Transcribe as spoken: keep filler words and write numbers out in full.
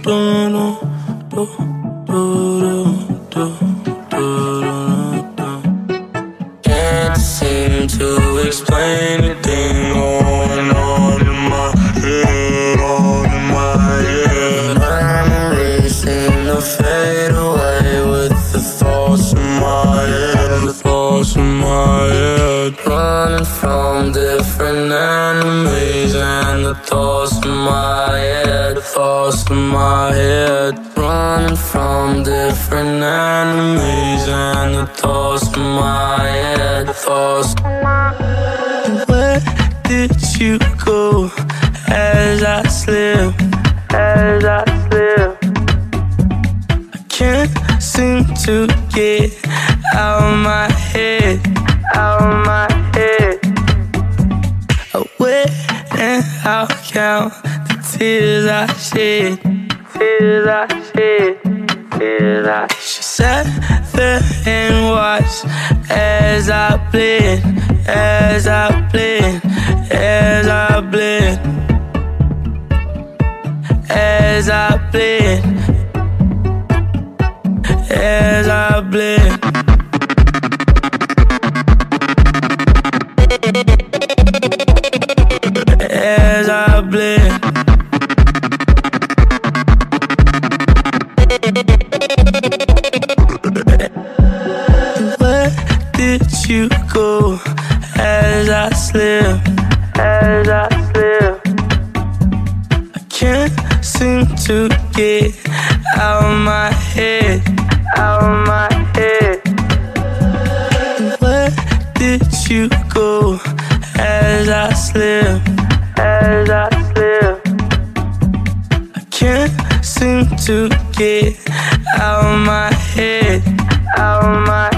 Can't seem to explain the thing going on in my head, on in my head. Memories seem to fade away with the thoughts in my head, the thoughts in my head. Running from different enemies and the thoughts in my head, the thoughts in my head. Running from different enemies and the thoughts in my head, the thoughts. Where did you go as I slip, as I slip? I can't seem to get out of my head, out of my head. I wait and I'll count the tears I shed, tears I shed, tears I shed. She sat there and watched as I bled, as I bled, as I bled, as I bled, as I bled. As I bled, where did you go as I slip, as I slip? I can't seem to get out of my head, out of my head. Where did you go as I slip, as I slip? I can't seem to get out of my head, out of my